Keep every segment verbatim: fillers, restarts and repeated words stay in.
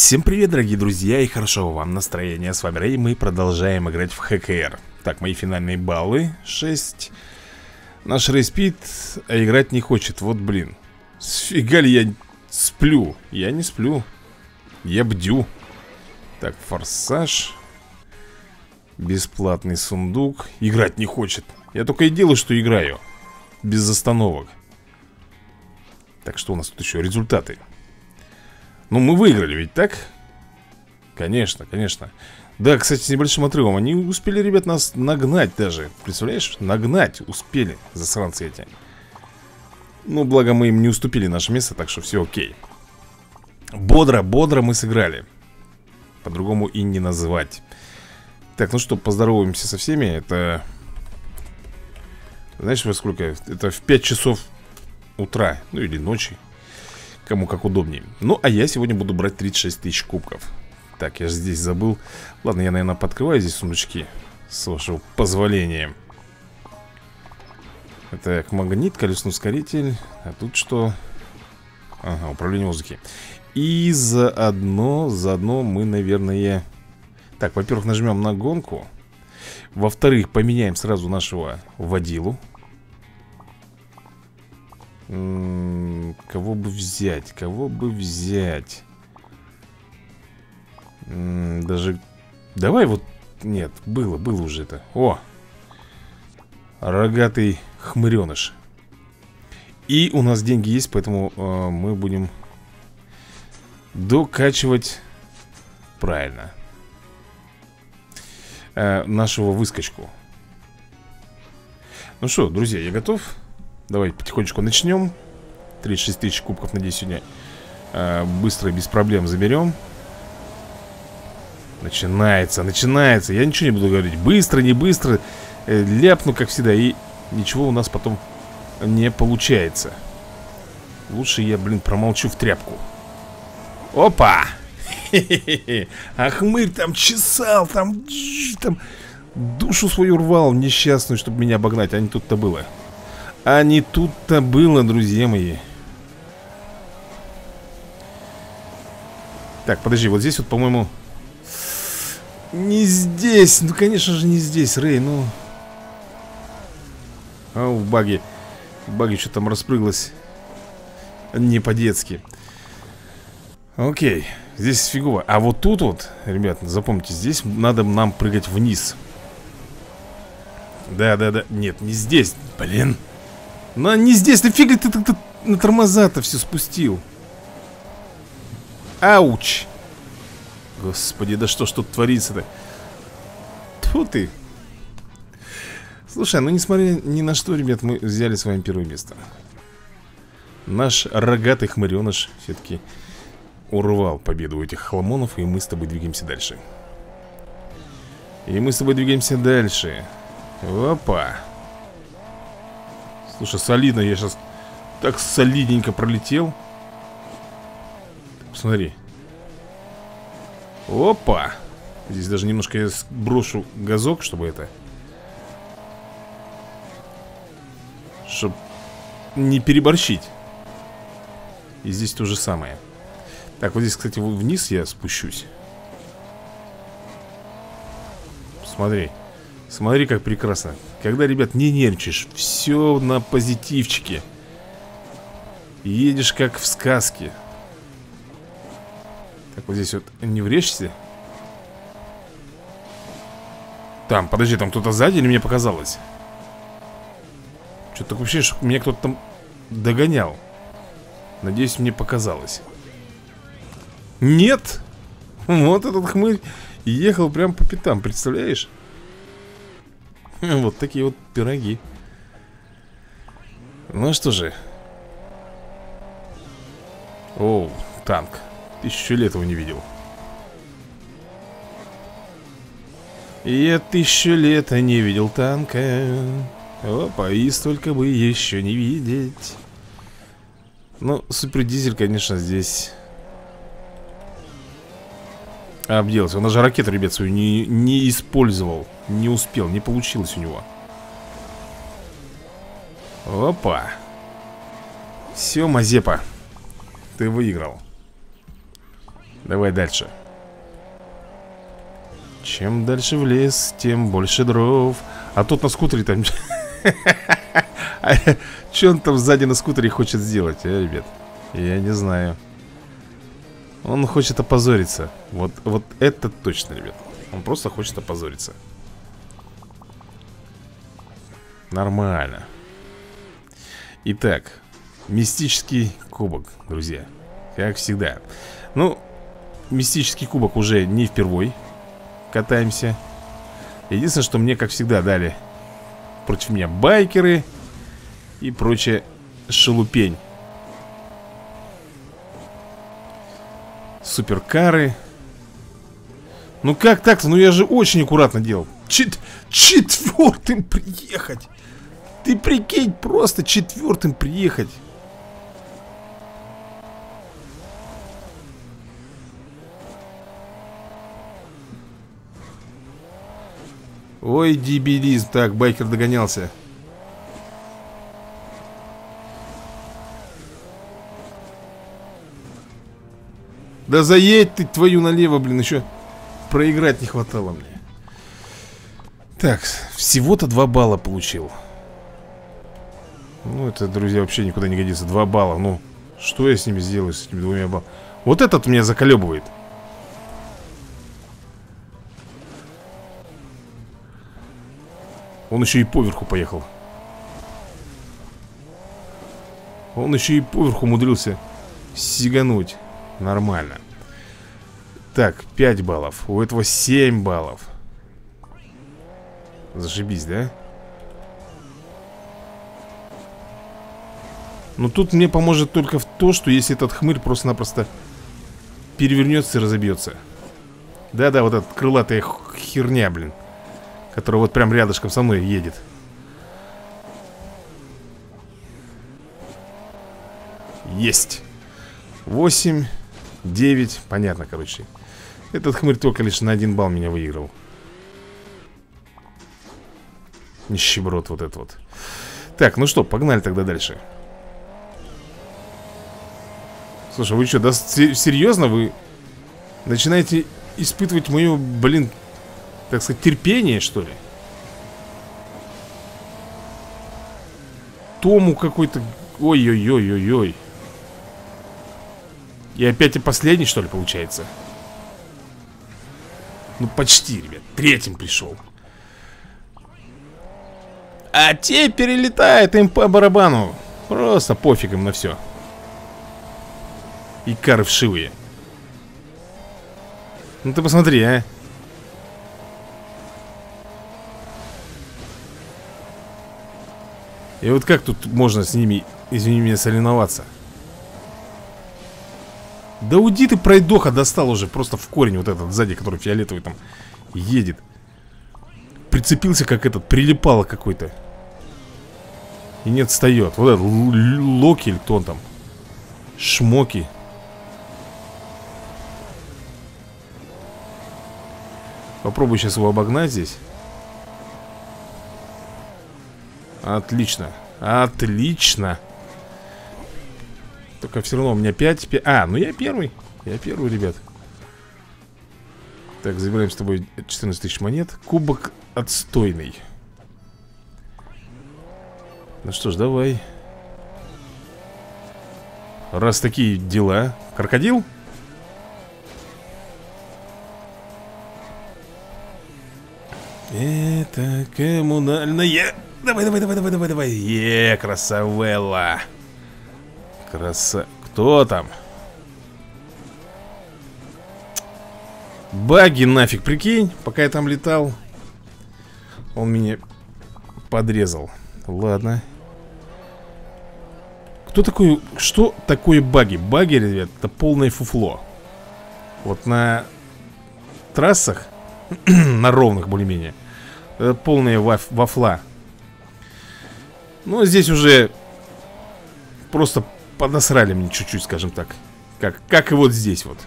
Всем привет, дорогие друзья, и хорошего вам настроения. С вами Рэй, мы продолжаем играть в Хэ Кэ Эр. Так, мои финальные баллы шесть. Наш Рэй спит, а играть не хочет. Вот блин, сфига ли я сплю? Я не сплю, я бдю. Так, форсаж. Бесплатный сундук. Играть не хочет. Я только и делаю, что играю. Без остановок. Так, что у нас тут еще? Результаты. Ну, мы выиграли ведь, так? Конечно, конечно. Да, кстати, с небольшим отрывом. Они успели, ребят, нас нагнать даже. Представляешь? Нагнать успели, засранцы эти. Ну, благо мы им не уступили наше место, так что все окей. Бодро, бодро мы сыграли. По-другому и не называть. Так, ну что, поздороваемся со всеми. Это... Знаешь, во сколько? Это в пять часов утра. Ну, или ночи. Кому как удобнее. Ну, а я сегодня буду брать тридцать шесть тысяч кубков. Так, я же здесь забыл. Ладно, я, наверное, подкрываю здесь сундучки. С вашего позволения. Так, магнит, колесный ускоритель. А тут что? Ага, управление воздухи. И заодно, заодно мы, наверное... Так, во-первых, нажмем на гонку. Во-вторых, поменяем сразу нашего водилу. М-м, кого бы взять? Кого бы взять? М-м, даже... Давай вот... Нет, было, было уже это. О! Рогатый хмыреныш. И у нас деньги есть, поэтому э, мы будем докачивать... Правильно. Э, нашего выскочку. Ну что, друзья, я готов. Давай потихонечку начнем. Тридцать шесть тысяч кубков, надеюсь, сегодня э, быстро и без проблем заберем. Начинается, начинается. Я ничего не буду говорить. Быстро, не быстро, э, ляпну, как всегда. И ничего у нас потом не получается. Лучше я, блин, промолчу в тряпку. Опа! А хмырь там чесал, там, там душу свою рвал несчастную, чтобы меня обогнать. А не тут-то было. А не тут-то было, друзья мои. Так, подожди, вот здесь вот, по-моему... Не здесь, ну, конечно же, не здесь, Рэй, ну... А, в баге. В баге что-то там распрыглось. Не по-детски. Окей, здесь фигово. А вот тут вот, ребят, запомните, здесь надо нам прыгать вниз. Да-да-да, нет, не здесь, блин. Ну, не здесь, нафига ты, ты, ты на тормоза-то все спустил? Ауч! Господи, да что ж тут творится-то? Тьфу ты! Слушай, ну несмотря ни на что, ребят, мы взяли с вами первое место. Наш рогатый хмыреныш все-таки урвал победу у этих хламонов. И мы с тобой двигаемся дальше. И мы с тобой двигаемся дальше. Опа! Слушай, солидно, я сейчас так солидненько пролетел. Посмотри. Опа! Здесь даже немножко я брошу газок, чтобы это... Чтоб не переборщить. И здесь то же самое. Так, вот здесь, кстати, вниз я спущусь. Смотри. Смотри, как прекрасно. Когда, ребят, не нервничаешь, все на позитивчике. Едешь как в сказке. Так, вот здесь вот не врежься. Там, подожди, там кто-то сзади или мне показалось? Что-то такое ощущение, что меня кто-то там догонял. Надеюсь, мне показалось. Нет! Вот этот хмырь ехал прям по пятам, представляешь? Вот такие вот пироги. Ну что же. Оу, танк. Тысячу лет его не видел. Я тысячу лет не видел танка. Опа, и столько бы еще не видеть. Ну, супердизель, конечно, здесь обделался. Он даже ракету, ребят, свою не, не использовал. Не успел, не получилось у него. Опа. Все, Мазепа, ты выиграл. Давай дальше. Чем дальше в лес, тем больше дров. А тот на скутере там... Что он там сзади на скутере хочет сделать, а, ребят? Я не знаю. Он хочет опозориться. Вот, вот это точно, ребят. Он просто хочет опозориться. Нормально. Итак, мистический кубок, друзья. Как всегда. Ну, мистический кубок уже не впервой катаемся. Единственное, что мне, как всегда, дали против меня байкеры и прочая шелупень. Суперкары. Ну как так-то? Ну я же очень аккуратно делал. Чет... Четвертым приехать. Ты прикинь, просто четвертым приехать. Ой, дебилизм. Так, байкер догонялся. Да заедь ты твою налево, блин, еще проиграть не хватало мне. Так, всего-то два балла получил. Ну, это, друзья, вообще никуда не годится. Два балла, ну, что я с ними сделаю, с этими двумя баллами? Вот этот меня заколебывает. Он еще и поверху поехал. Он еще и поверху умудрился сигануть. Нормально. Так, пять баллов. У этого семь баллов. Зашибись, да? Но тут мне поможет только в то, что если этот хмырь просто-напросто перевернется и разобьется. Да-да, вот эта крылатая херня, блин, которая вот прям рядышком со мной едет. Есть. Восемь, девять, понятно, короче. Этот хмырь только лишь на один балл меня выиграл. Нищеброд вот этот вот. Так, ну что, погнали тогда дальше. Слушай, вы что, да серьезно? Вы начинаете испытывать мое, блин, так сказать, терпение, что ли? Тому какой-то... Ой-ой-ой-ой-ой. И опять и последний, что ли, получается? Ну, почти, ребят. Третьим пришел. А те перелетает им по барабану. Просто пофиг им на все. И кары вшивые. Ну ты посмотри, а. И вот как тут можно с ними, извини меня, соревноваться? Да уйди ты, пройдоха, достал уже просто в корень вот этот сзади, который фиолетовый там едет. Прицепился как этот, прилипало какой-то. И не отстает. Вот этот Локи или кто он там? Шмоки. Попробую сейчас его обогнать здесь. Отлично. Отлично. Только все равно у меня пять, пять. А, ну я первый. Я первый, ребят. Так, забираем с тобой четырнадцать тысяч монет. Кубок отстойный. Ну что ж, давай. Раз такие дела. Крокодил? Это коммунальная. Давай, давай, давай, давай, давай, давай. Е, красавелла. Краса... Кто там? Баги нафиг, прикинь. Пока я там летал, он меня подрезал. Ладно. Кто такой... Что такое баги? Баги, ребят, это полное фуфло. Вот на трассах на ровных более-менее это полная ваф вафла. Ну, здесь уже просто подосрали мне чуть-чуть, скажем так. Как, как и вот здесь вот.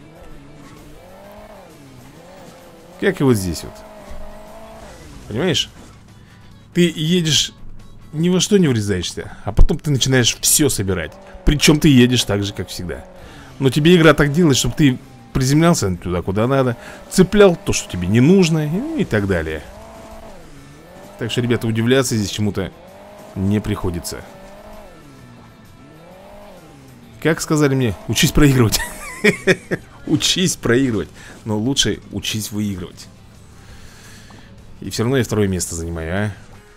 Как и вот здесь вот. Понимаешь? Ты едешь, ни во что не врезаешься, а потом ты начинаешь все собирать. Причем ты едешь так же, как всегда. Но тебе игра так делает, чтобы ты приземлялся туда, куда надо. Цеплял то, что тебе не нужно, и, и так далее. Так что, ребята, удивляться здесь чему-то не приходится. Как сказали мне, учись проигрывать. Учись проигрывать. Но лучше учись выигрывать. И все равно я второе место занимаю, а.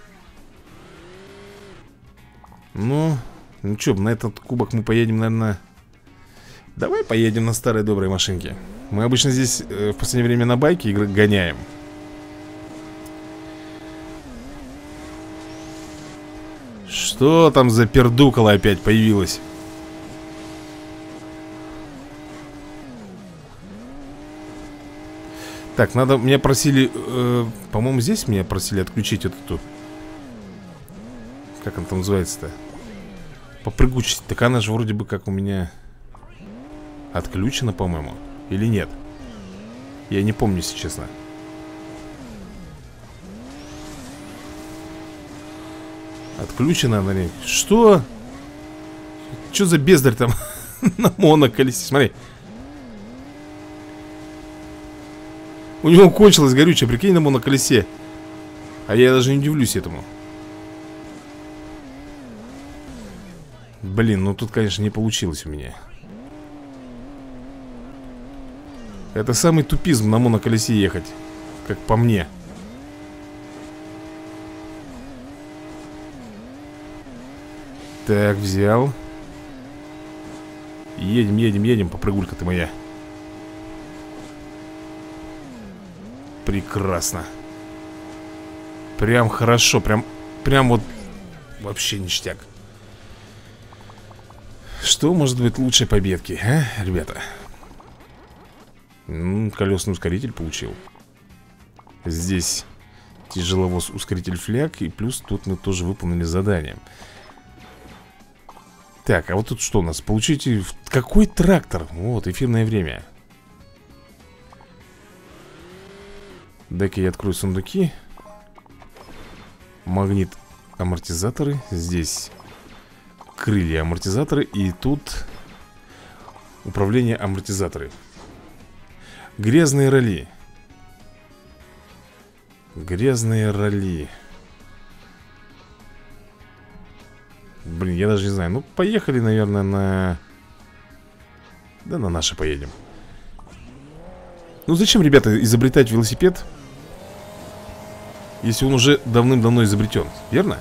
Ну, ну что, на этот кубок мы поедем, наверное. Давай поедем на старой доброй машинке. Мы обычно здесь э, в последнее время на байке игры гоняем. Что там за пердукало опять появилось? Так, надо, меня просили, э, по-моему, здесь меня просили отключить вот эту. Как она там называется-то? Попрыгучесть. Так она же вроде бы как у меня отключена, по-моему. Или нет? Я не помню, если честно. Отключена она ли? Что? Что за бездарь там на моноколесе? Смотри. У него кончилось горючее, прикинь, на моноколесе. А я даже не удивлюсь этому. Блин, ну тут, конечно, не получилось у меня. Это самый тупизм на моноколесе ехать, как по мне. Так, взял. Едем, едем, едем, попрыгулька ты моя. Прекрасно. Прям хорошо, прям, прям вот вообще ништяк. Что может быть лучше победки, а, ребята? М-м, колесный ускоритель получил. Здесь тяжеловоз ускоритель фляг. И плюс тут мы тоже выполнили задание. Так, а вот тут что у нас? Получите... Какой трактор? Вот, эфирное время. Дай-ка я открою сундуки. Магнит, амортизаторы. Здесь крылья, амортизаторы. И тут управление, амортизаторы. Грязные роли. Грязные роли. Блин, я даже не знаю. Ну, поехали, наверное, на... Да на наши поедем. Ну, зачем, ребята, изобретать велосипед, если он уже давным-давно изобретен, верно?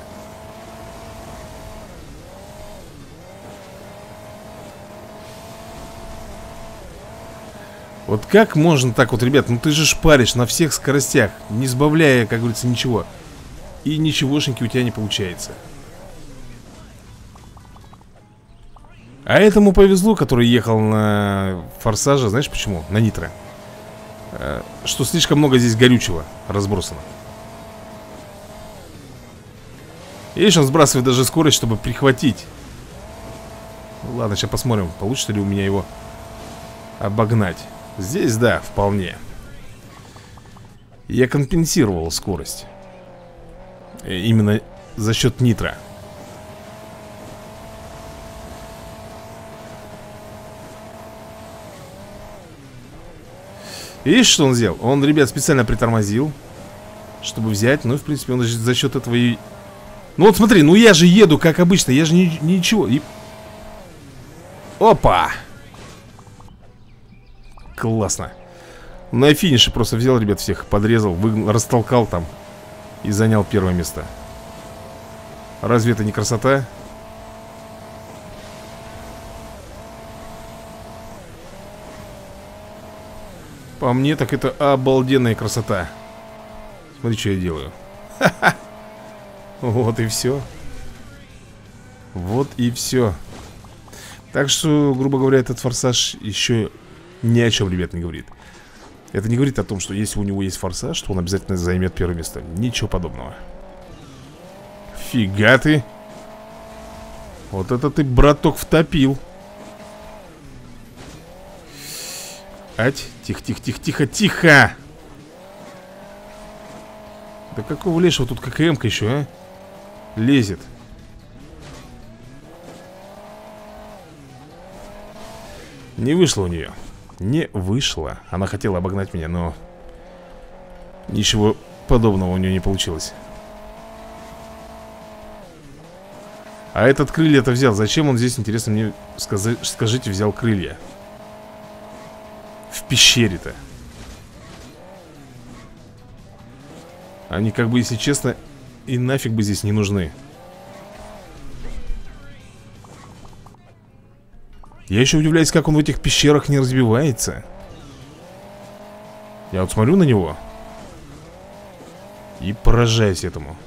Вот как можно так вот, ребят? Ну ты же шпаришь на всех скоростях, не сбавляя, как говорится, ничего. И ничегошеньки у тебя не получается. А этому повезло, который ехал на Форсаже. Знаешь почему? На Нитро. Что слишком много здесь горючего разбросано. Видишь, он сбрасывает даже скорость, чтобы прихватить. Ну, ладно, сейчас посмотрим, получится ли у меня его обогнать. Здесь, да, вполне. Я компенсировал скорость. Именно за счет нитро. Видишь, что он сделал? Он, ребят, специально притормозил, чтобы взять. Ну, в принципе, он за счет этого и... Ну, вот смотри, ну я же еду, как обычно. Я же ни, ничего и... Опа! Классно. На финише просто взял, ребят, всех подрезал, выгнал, растолкал там и занял первое место. Разве это не красота? По мне, так это обалденная красота. Смотри, что я делаю. Ха-ха. Вот и все. Вот и все. Так что, грубо говоря, этот форсаж еще ни о чем, ребят, не говорит. Это не говорит о том, что если у него есть форсаж, то он обязательно займет первое место. Ничего подобного. Фига ты. Вот это ты, браток, втопил. Ать, тихо-тихо-тихо-тихо-тихо. Да какого лешего тут ККМ-ка еще, а? Лезет. Не вышло у нее. Не вышло. Она хотела обогнать меня, но ничего подобного у нее не получилось. А этот крылья-то взял. Зачем он здесь, интересно мне, скажи, скажите, взял крылья? В пещере-то. Они, как бы, если честно, и нафиг бы здесь не нужны. Я еще удивляюсь, как он в этих пещерах не разбивается. Я вот смотрю на него и поражаюсь этому.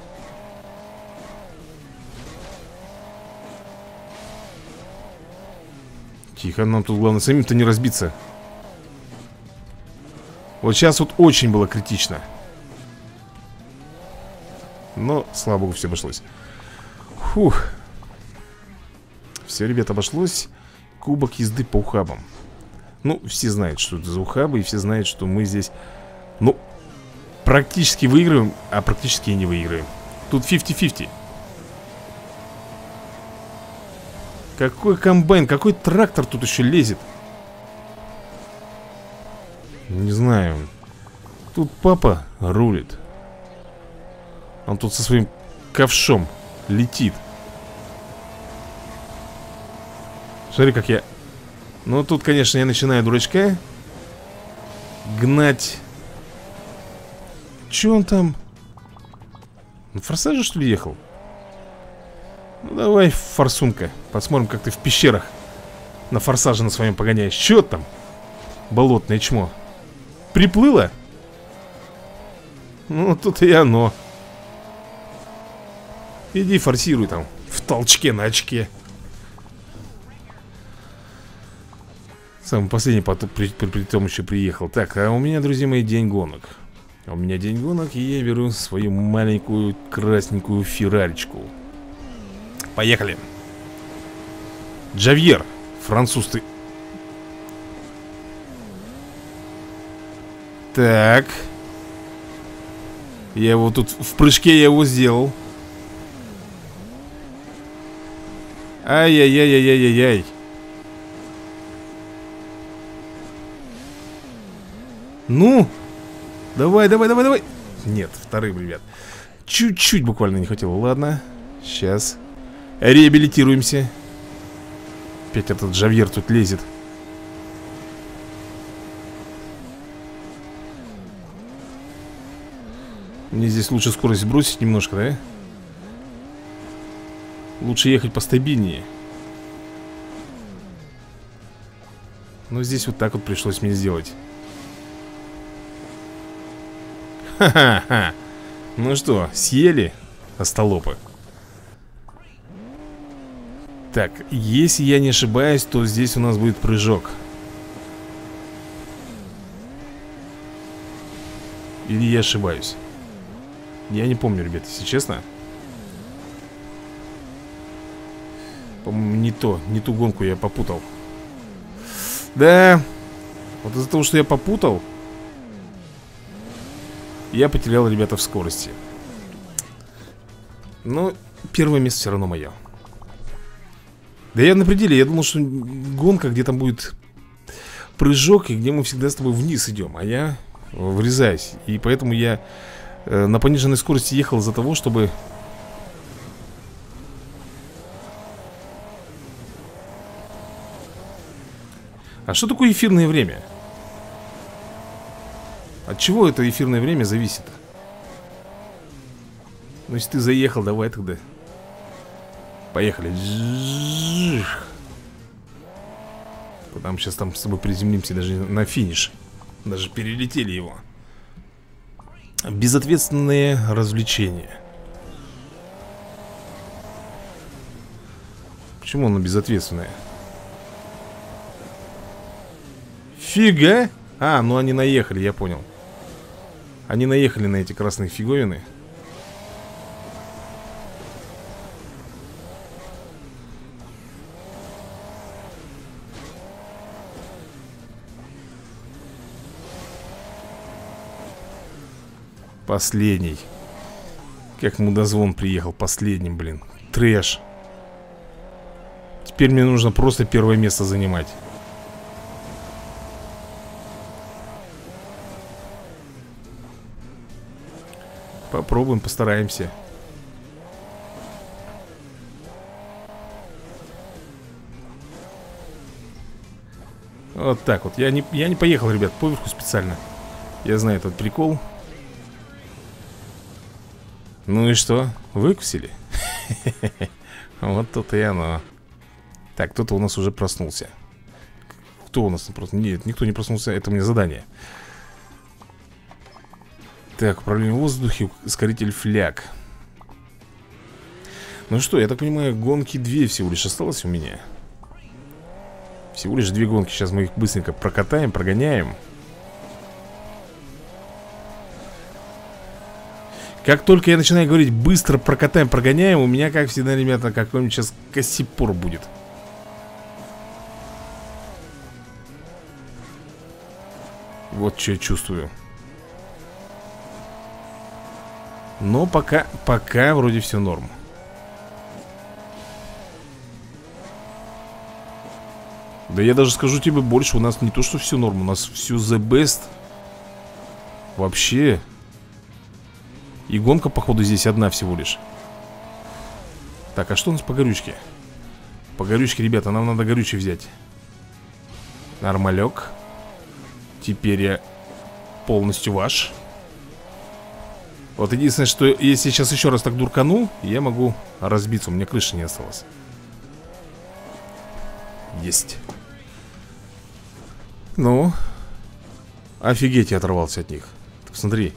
Тихо, нам тут главное самим-то не разбиться. Вот сейчас вот очень было критично. Но, слава богу, все обошлось. Фух. Все, ребят, обошлось. Кубок езды по ухабам. Ну, все знают, что это за ухабы. И все знают, что мы здесь, ну, практически выигрываем, а практически и не выигрываем. Тут пятьдесят на пятьдесят. Какой комбайн, какой трактор тут еще лезет? Не знаю. Тут папа рулит. Он тут со своим ковшом летит. Смотри, как я... Ну, тут, конечно, я начинаю дурачка гнать. Че он там? На форсаже, что ли, ехал? Ну, давай, форсунка. Посмотрим, как ты в пещерах на форсаже на своем погоняешь. Че там? Болотное чмо. Приплыло? Ну, тут и оно. Иди форсируй там в толчке на очке. Самый последний потом при, при, при том еще приехал. Так, а у меня, друзья мои, день гонок. У меня день гонок, и я беру свою маленькую красненькую ферраричку. Поехали. Джавьер, француз ты. Так. Я его тут в прыжке я его сделал. Ай-яй-яй-яй-яй-яй. Ну, давай, давай, давай, давай. Нет, вторым, ребят. Чуть-чуть буквально не хватило. Ладно, сейчас реабилитируемся. Опять этот Джавьер тут лезет. Мне здесь лучше скорость сбросить немножко, да? Лучше ехать постабильнее. Но здесь вот так вот пришлось мне сделать. Ха-ха-ха. Ну что, съели остолопы? Так, если я не ошибаюсь, то здесь у нас будет прыжок. Или я ошибаюсь? Я не помню, ребят, если честно. По-моему, не то, не ту гонку я попутал. Да, вот из-за того, что я попутал, я потерял, ребята, в скорости. Но первое место все равно мое. Да я на пределе, я думал, что гонка, где там будет прыжок, и где мы всегда с тобой вниз идем, а я врезаюсь. И поэтому я э, на пониженной скорости ехал из-за того, чтобы... А что такое эфирное время? От чего это эфирное время зависит? Ну, если ты заехал, давай тогда. Поехали. Там сейчас там с тобой приземлимся даже на финиш. Даже перелетели его. Безответственные развлечения. Почему оно безответственное? Фига? А, ну они наехали, я понял. Они наехали на эти красные фиговины. Последний. Как мудозвон приехал последним, блин. Трэш. Теперь мне нужно просто первое место занимать. Попробуем, постараемся. Вот так вот. Я не, я не поехал, ребят, поверху специально. Я знаю этот прикол. Ну и что? Выкусили? Вот тут и оно. Так, кто-то у нас уже проснулся. Кто у нас просто? Нет, никто не проснулся. Это мне задание. Так, управление в воздухе, ускоритель фляг. Ну что, я так понимаю, гонки две всего лишь осталось у меня. Всего лишь две гонки. Сейчас мы их быстренько прокатаем, прогоняем. Как только я начинаю говорить быстро прокатаем, прогоняем, у меня, как всегда, ребята, какой-нибудь сейчас косипор будет. Вот что я чувствую. Но пока, пока вроде все норм. Да я даже скажу тебе больше, у нас не то, что все норм, у нас все the best. Вообще. И гонка, походу, здесь одна всего лишь. Так, а что у нас по горючке? По горючке, ребята, нам надо горючее взять. Нормалек. Теперь я полностью ваш. Вот единственное, что если сейчас еще раз так дуркану, я могу разбиться, у меня крыши не осталось. Есть. Ну. Офигеть, я оторвался от них. Ты посмотри.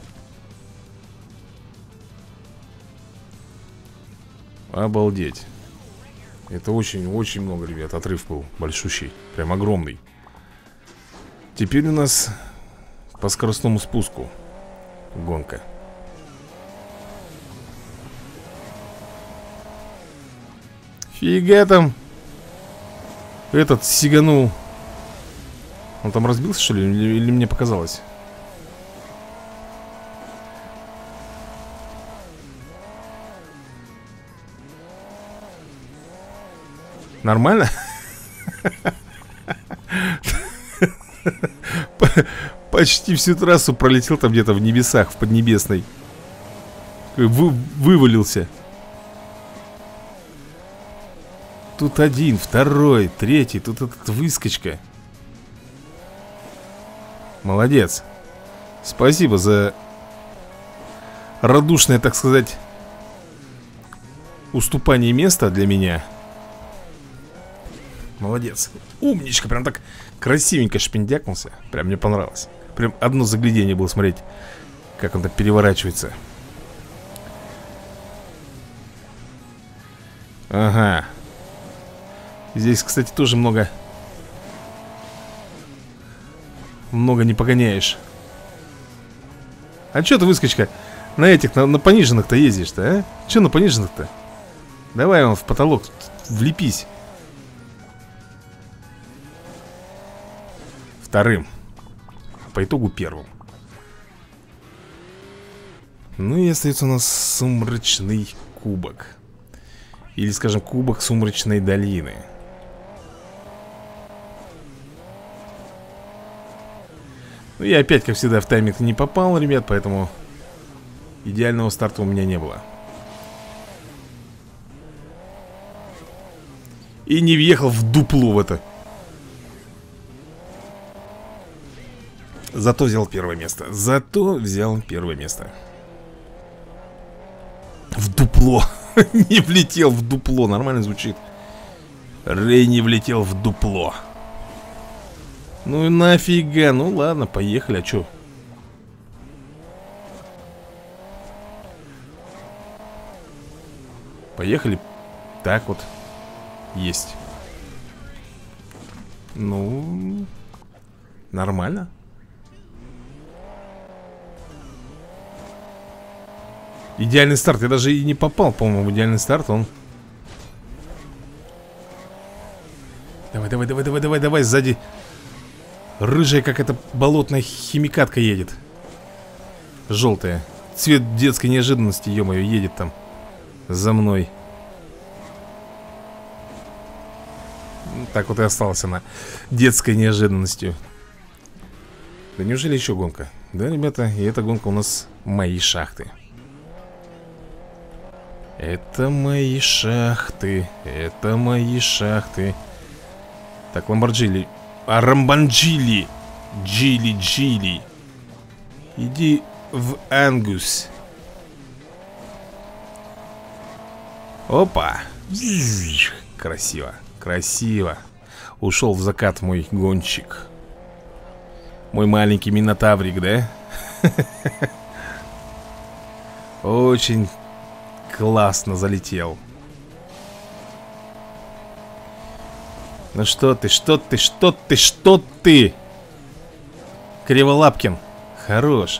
Обалдеть. Это очень-очень много, ребят. Отрыв был большущий. Прям огромный. Теперь у нас по скоростному спуску гонка. Фига там. Этот сиганул. Он там разбился, что ли? Или, или мне показалось? Нормально? Почти всю трассу пролетел там где-то в небесах, в Поднебесной. Вы, вывалился. Тут один, второй, третий. Тут этот выскочка. Молодец. Спасибо за радушное, так сказать, уступание места для меня. Молодец. Умничка, прям так красивенько шпиндякнулся. Прям мне понравилось. Прям одно заглядение было смотреть, как он так переворачивается. Ага. Здесь, кстати, тоже много Много не погоняешь. А чё ты, выскочка, на этих, на, на пониженных-то ездишь-то, а? Чё на пониженных-то? Давай вон в потолок влепись. Вторым. По итогу первым. Ну и остается у нас сумрачный кубок. Или, скажем, кубок сумрачной долины. Ну я опять, как всегда, в тайминг не попал, ребят, поэтому идеального старта у меня не было. И не въехал в дупло в это. Зато взял первое место. Зато взял первое место. В дупло. Не влетел в дупло. Нормально звучит. Рэй не влетел в дупло. Ну и нафига. Ну ладно, поехали. А чё? Поехали. Так вот. Есть. Ну, нормально. Идеальный старт. Я даже и не попал, по-моему, в идеальный старт. Он... Давай, давай, давай, давай, давай, давай. Сзади рыжая, как эта болотная химикатка едет. Желтая. Цвет детской неожиданности, ё-моё, едет там за мной. Так вот и остался на детской неожиданностью. Да неужели еще гонка? Да, ребята, и эта гонка у нас мои шахты. Это мои шахты. Это мои шахты. Так, Ламборджили. А, Рамбанджили. Джили-джили. Иди в Ангус. Опа. Красиво. Красиво. Ушел в закат мой гонщик. Мой маленький минотаврик, да? Очень классно залетел. Ну что ты, что ты, что ты, что ты? Криволапкин. Хорош.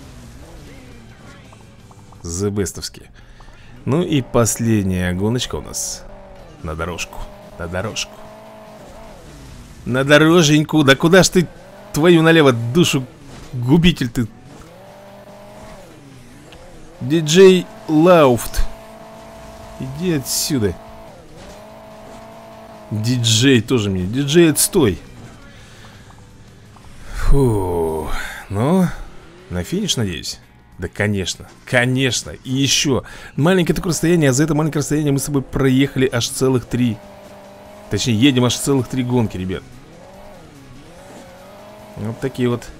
Зебестовский. Ну и последняя гоночка у нас. На дорожку. На дорожку. На дороженьку. Да куда ж ты, твою налево душу, губитель ты. Диджей Лауфт. Иди отсюда. Диджей тоже мне. Диджей, отстой. Фу. Ну, на финиш, надеюсь? Да, конечно, конечно. И еще маленькое такое расстояние. А за это маленькое расстояние мы с тобой проехали аж целых три. Точнее, едем аж целых три гонки, ребят. Вот такие вот.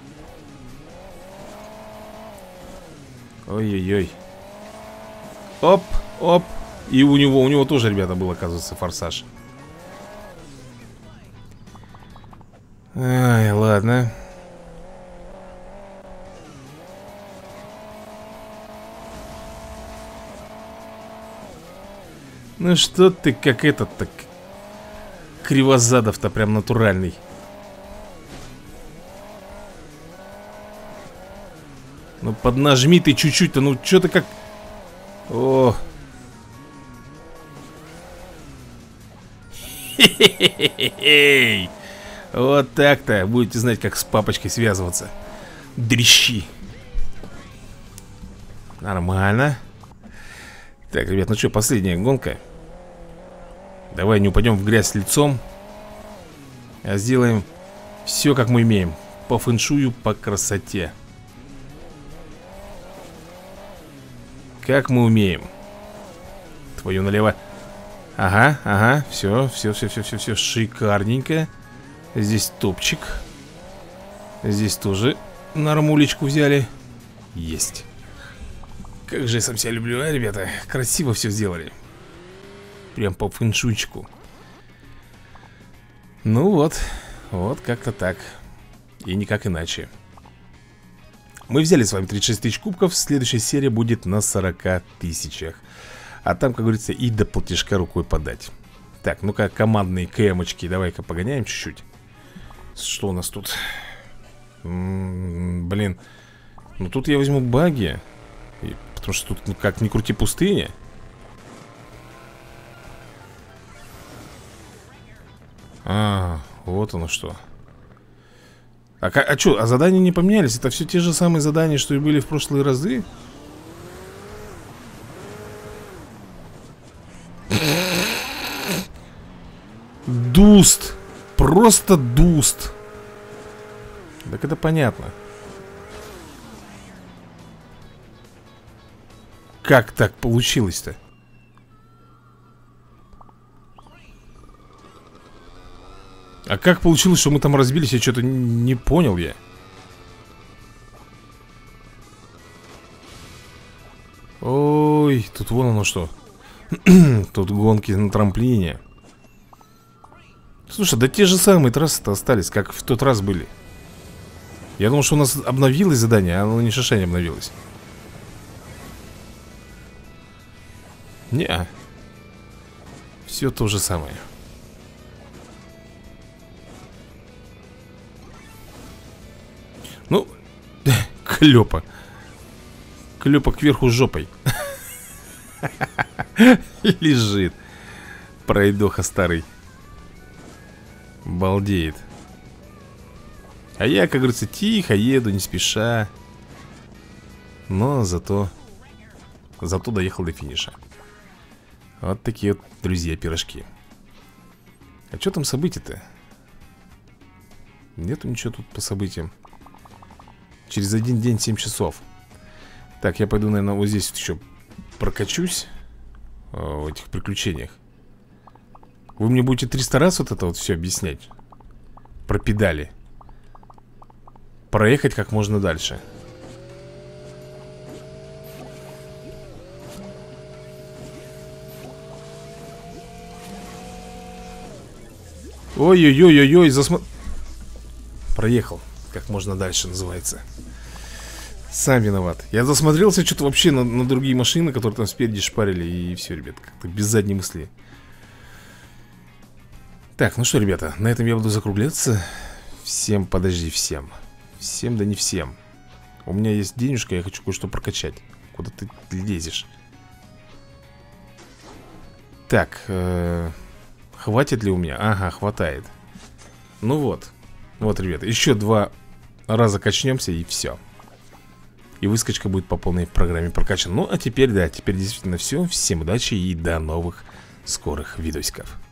Ой-ой-ой. Оп, оп. И у него, у него тоже, ребята, был, оказывается, форсаж. Ай, ладно. Ну что ты, как этот-то Кривозадов-то прям натуральный. Ну поднажми ты чуть-чуть-то. Ну что ты как... О. Хе-хе-хе-хе-хей. Вот так-то будете знать, как с папочкой связываться. Дрищи. Нормально. Так, ребят, ну что, последняя гонка. Давай не упадем в грязь лицом, а сделаем все, как мы умеем. По фэншую, по красоте. Как мы умеем. Твою налево. Ага, ага, все, все, все, все, все, все, шикарненько. Здесь топчик. Здесь тоже нормулечку взяли. Есть. Как же я сам себя люблю, а, ребята. Красиво все сделали. Прям по фэншуйчику. Ну вот. Вот как-то так. И никак иначе. Мы взяли с вами тридцать шесть тысяч кубков. Следующая серия будет на сорока тысячах. А там, как говорится, и до платежка рукой подать. Так, ну-ка, командные КМочки. Давай-ка погоняем чуть-чуть. Что у нас тут? М-м, блин. Ну тут я возьму баги. И, потому что тут, ну, как ни крути, пустыня. А, вот оно что. А, а что, а задания не поменялись? Это все те же самые задания, что и были в прошлые разы? Дуст. Просто дуст. Так это понятно. Как так получилось-то? А как получилось, что мы там разбились? Я что-то не понял я. Ой, тут вон оно что. Тут гонки на трамплине. Слушай, да те же самые трассы-то остались, как в тот раз были. Я думал, что у нас обновилось задание, а оно ни шиша не обновилось. Не-а. Все то же самое. Ну, клёпа. Клёпа кверху жопой. Лежит. Пройдоха старый. Балдеет. А я, как говорится, тихо еду, не спеша. Но зато Зато доехал до финиша. Вот такие вот, друзья, пирожки. А что там события-то? Нету ничего тут по событиям. Через один день семь часов. Так, я пойду, наверное, вот здесь вот еще прокачусь. в этих приключениях. Вы мне будете триста раз вот это вот все объяснять? Про педали. Проехать как можно дальше. Ой-ой-ой-ой-ой, засмо... Проехал как можно дальше, называется. Сам виноват. Я засмотрелся что-то вообще на, на другие машины, которые там спереди шпарили. И все, ребят, как-то без задней мысли. Так, ну что, ребята, на этом я буду закругляться. Всем, подожди, всем. Всем, да не всем. У меня есть денежка, я хочу кое-что прокачать. Куда ты лезешь? Так, э -э хватит ли у меня? Ага, хватает. Ну вот. Вот, ребята, еще два раза качнемся и все. И выскочка будет по полной программе прокачана. Ну, а теперь, да, теперь действительно все. Всем удачи и до новых скорых видосиков.